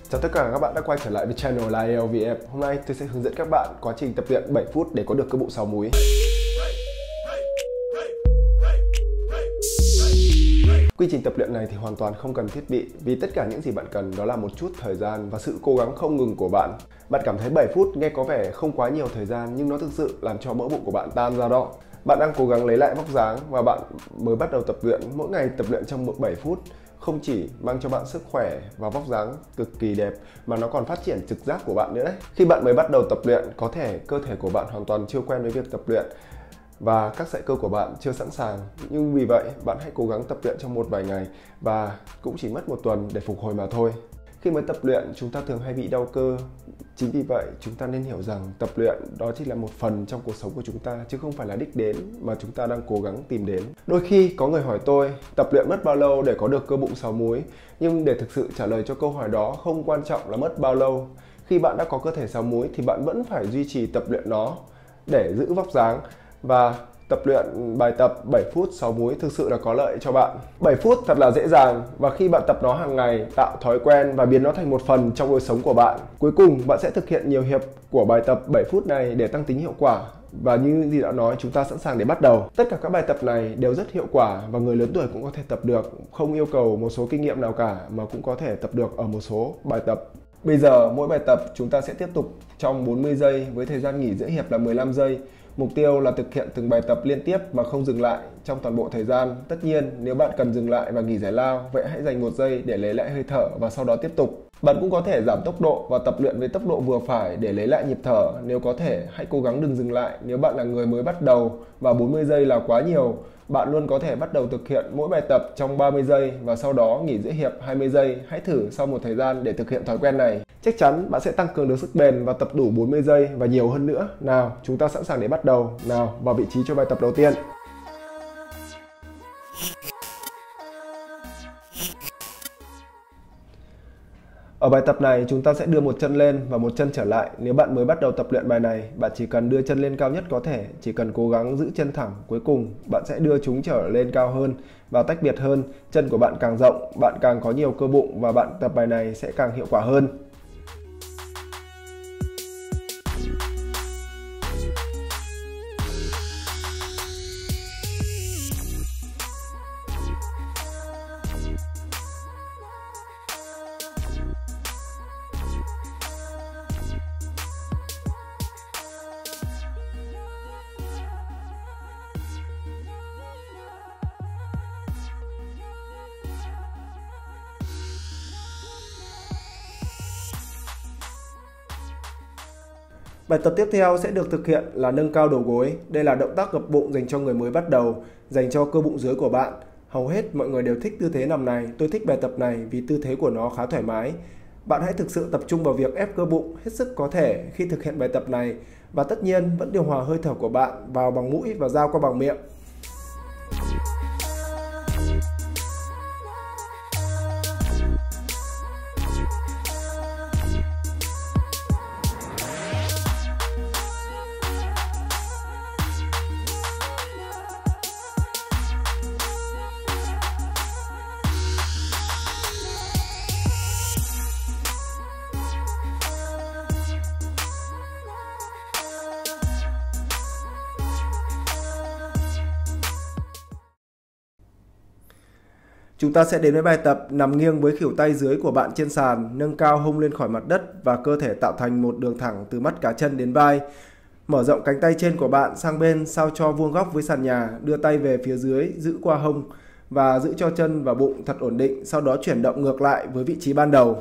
Chào tất cả các bạn đã quay trở lại với channel là ALVF. Hôm nay tôi sẽ hướng dẫn các bạn quá trình tập luyện 7 phút để có được cơ bụng 6 múi. Quy trình tập luyện này thì hoàn toàn không cần thiết bị, vì tất cả những gì bạn cần đó là một chút thời gian và sự cố gắng không ngừng của bạn. Bạn cảm thấy 7 phút nghe có vẻ không quá nhiều thời gian, nhưng nó thực sự làm cho mỡ bụng của bạn tan ra đó. Bạn đang cố gắng lấy lại vóc dáng và bạn mới bắt đầu tập luyện. Mỗi ngày tập luyện trong 7 phút không chỉ mang cho bạn sức khỏe và vóc dáng cực kỳ đẹp mà nó còn phát triển trực giác của bạn nữa đấy. Khi bạn mới bắt đầu tập luyện, có thể cơ thể của bạn hoàn toàn chưa quen với việc tập luyện và các sợi cơ của bạn chưa sẵn sàng, nhưng vì vậy bạn hãy cố gắng tập luyện trong một vài ngày và cũng chỉ mất một tuần để phục hồi mà thôi. Khi mới tập luyện, chúng ta thường hay bị đau cơ. Chính vì vậy, chúng ta nên hiểu rằng tập luyện đó chỉ là một phần trong cuộc sống của chúng ta, chứ không phải là đích đến mà chúng ta đang cố gắng tìm đến. Đôi khi có người hỏi tôi, tập luyện mất bao lâu để có được cơ bụng 6 múi? Nhưng để thực sự trả lời cho câu hỏi đó, không quan trọng là mất bao lâu. Khi bạn đã có cơ thể 6 múi thì bạn vẫn phải duy trì tập luyện nó để giữ vóc dáng. Và tập luyện bài tập 7 phút 6 múi thực sự là có lợi cho bạn. 7 phút thật là dễ dàng, và khi bạn tập nó hàng ngày, tạo thói quen và biến nó thành một phần trong lối sống của bạn, cuối cùng bạn sẽ thực hiện nhiều hiệp của bài tập 7 phút này để tăng tính hiệu quả. Và như gì đã nói, chúng ta sẵn sàng để bắt đầu. Tất cả các bài tập này đều rất hiệu quả và người lớn tuổi cũng có thể tập được, không yêu cầu một số kinh nghiệm nào cả mà cũng có thể tập được ở một số bài tập. Bây giờ mỗi bài tập chúng ta sẽ tiếp tục trong 40 giây với thời gian nghỉ giữa hiệp là 15 giây. Mục tiêu là thực hiện từng bài tập liên tiếp mà không dừng lại trong toàn bộ thời gian. Tất nhiên, nếu bạn cần dừng lại và nghỉ giải lao, vậy hãy dành 1 giây để lấy lại hơi thở và sau đó tiếp tục. Bạn cũng có thể giảm tốc độ và tập luyện với tốc độ vừa phải để lấy lại nhịp thở. Nếu có thể, hãy cố gắng đừng dừng lại. Nếu bạn là người mới bắt đầu và 40 giây là quá nhiều, bạn luôn có thể bắt đầu thực hiện mỗi bài tập trong 30 giây và sau đó nghỉ giữa hiệp 20 giây. Hãy thử sau một thời gian để thực hiện thói quen này. Chắc chắn bạn sẽ tăng cường được sức bền và tập đủ 40 giây và nhiều hơn nữa. Nào, chúng ta sẵn sàng để bắt đầu. Nào, vào vị trí cho bài tập đầu tiên. Ở bài tập này, chúng ta sẽ đưa một chân lên và một chân trở lại. Nếu bạn mới bắt đầu tập luyện bài này, bạn chỉ cần đưa chân lên cao nhất có thể, chỉ cần cố gắng giữ chân thẳng. Cuối cùng, bạn sẽ đưa chúng trở lên cao hơn và tách biệt hơn. Chân của bạn càng rộng, bạn càng có nhiều cơ bụng và bạn tập bài này sẽ càng hiệu quả hơn. Bài tập tiếp theo sẽ được thực hiện là nâng cao đầu gối. Đây là động tác gập bụng dành cho người mới bắt đầu, dành cho cơ bụng dưới của bạn. Hầu hết mọi người đều thích tư thế nằm này. Tôi thích bài tập này vì tư thế của nó khá thoải mái. Bạn hãy thực sự tập trung vào việc ép cơ bụng hết sức có thể khi thực hiện bài tập này. Và tất nhiên vẫn điều hòa hơi thở của bạn vào bằng mũi và ra qua bằng miệng. Chúng ta sẽ đến với bài tập nằm nghiêng với khuỷu tay dưới của bạn trên sàn, nâng cao hông lên khỏi mặt đất và cơ thể tạo thành một đường thẳng từ mắt cá chân đến vai. Mở rộng cánh tay trên của bạn sang bên sao cho vuông góc với sàn nhà, đưa tay về phía dưới, giữ qua hông và giữ cho chân và bụng thật ổn định, sau đó chuyển động ngược lại với vị trí ban đầu.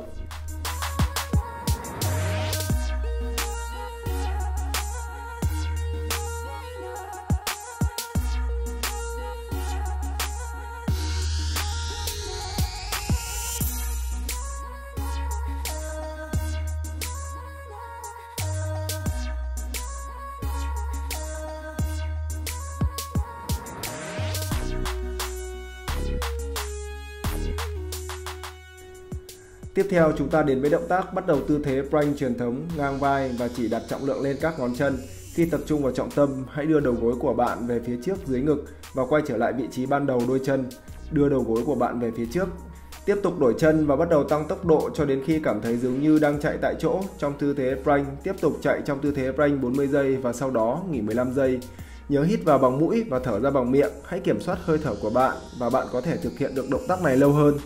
Tiếp theo chúng ta đến với động tác bắt đầu tư thế plank truyền thống, ngang vai và chỉ đặt trọng lượng lên các ngón chân. Khi tập trung vào trọng tâm, hãy đưa đầu gối của bạn về phía trước dưới ngực và quay trở lại vị trí ban đầu đôi chân. Đưa đầu gối của bạn về phía trước. Tiếp tục đổi chân và bắt đầu tăng tốc độ cho đến khi cảm thấy giống như đang chạy tại chỗ trong tư thế plank. Tiếp tục chạy trong tư thế plank 40 giây và sau đó nghỉ 15 giây. Nhớ hít vào bằng mũi và thở ra bằng miệng. Hãy kiểm soát hơi thở của bạn và bạn có thể thực hiện được động tác này lâu hơn.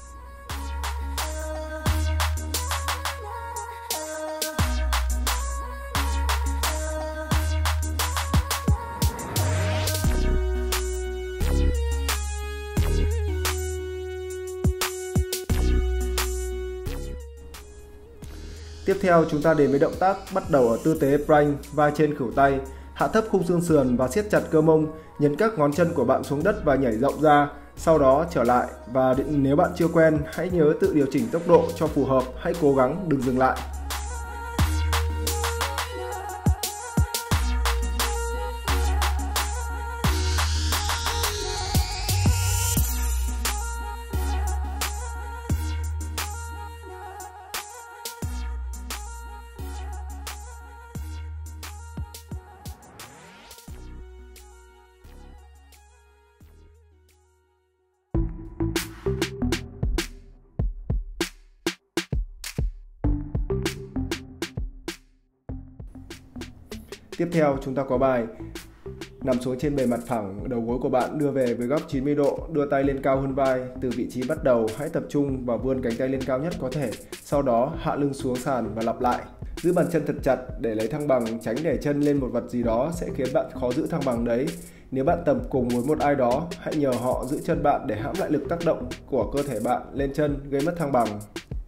Tiếp theo chúng ta đến với động tác bắt đầu ở tư thế plank, vai trên khuỷu tay, hạ thấp khung xương sườn và siết chặt cơ mông, nhấn các ngón chân của bạn xuống đất và nhảy rộng ra, sau đó trở lại và nếu bạn chưa quen, hãy nhớ tự điều chỉnh tốc độ cho phù hợp, hãy cố gắng đừng dừng lại. Tiếp theo chúng ta có bài nằm xuống trên bề mặt phẳng, đầu gối của bạn đưa về với góc 90 độ, đưa tay lên cao hơn vai. Từ vị trí bắt đầu, hãy tập trung và vươn cánh tay lên cao nhất có thể. Sau đó hạ lưng xuống sàn và lặp lại. Giữ bàn chân thật chặt để lấy thăng bằng, tránh để chân lên một vật gì đó sẽ khiến bạn khó giữ thăng bằng đấy. Nếu bạn tập cùng với một ai đó, hãy nhờ họ giữ chân bạn để hãm lại lực tác động của cơ thể bạn lên chân gây mất thăng bằng.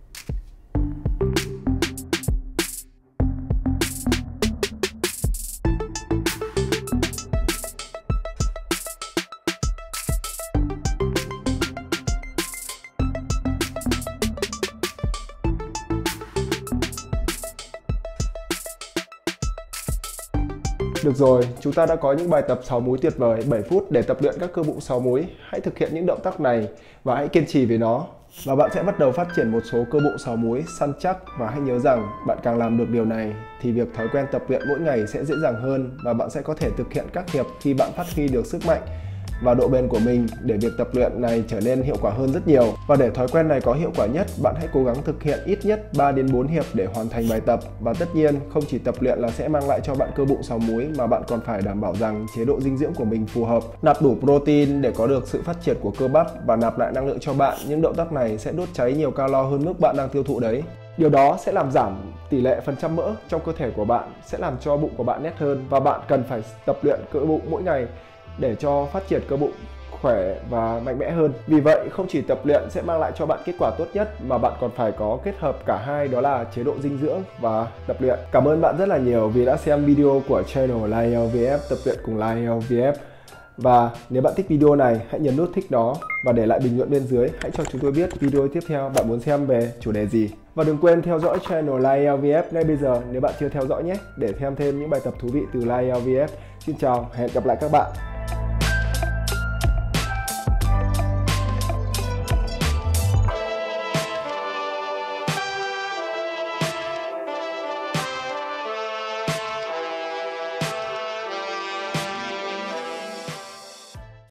Được rồi, chúng ta đã có những bài tập 6 múi tuyệt vời, 7 phút để tập luyện các cơ bụng 6 múi. Hãy thực hiện những động tác này và hãy kiên trì với nó. Và bạn sẽ bắt đầu phát triển một số cơ bụng 6 múi săn chắc, và hãy nhớ rằng bạn càng làm được điều này thì việc thói quen tập luyện mỗi ngày sẽ dễ dàng hơn và bạn sẽ có thể thực hiện các hiệp khi bạn phát huy được sức mạnh và độ bền của mình để việc tập luyện này trở nên hiệu quả hơn rất nhiều. Và để thói quen này có hiệu quả nhất, bạn hãy cố gắng thực hiện ít nhất 3 đến 4 hiệp để hoàn thành bài tập. Và tất nhiên, không chỉ tập luyện là sẽ mang lại cho bạn cơ bụng 6 múi mà bạn còn phải đảm bảo rằng chế độ dinh dưỡng của mình phù hợp, nạp đủ protein để có được sự phát triển của cơ bắp và nạp lại năng lượng cho bạn. Những động tác này sẽ đốt cháy nhiều calo hơn mức bạn đang tiêu thụ đấy. Điều đó sẽ làm giảm tỷ lệ phần trăm mỡ trong cơ thể của bạn, sẽ làm cho bụng của bạn nét hơn, và bạn cần phải tập luyện cơ bụng mỗi ngày để cho phát triển cơ bụng khỏe và mạnh mẽ hơn. Vì vậy, không chỉ tập luyện sẽ mang lại cho bạn kết quả tốt nhất mà bạn còn phải có kết hợp cả hai, đó là chế độ dinh dưỡng và tập luyện. Cảm ơn bạn rất là nhiều vì đã xem video của channel LiveHealth VF, tập luyện cùng LiveHealth VF. Và nếu bạn thích video này, hãy nhấn nút thích nó và để lại bình luận bên dưới. Hãy cho chúng tôi biết video tiếp theo bạn muốn xem về chủ đề gì. Và đừng quên theo dõi channel LiveHealth VF ngay bây giờ nếu bạn chưa theo dõi nhé, để xem thêm những bài tập thú vị từ LiveHealth VF. Xin chào, hẹn gặp lại các bạn.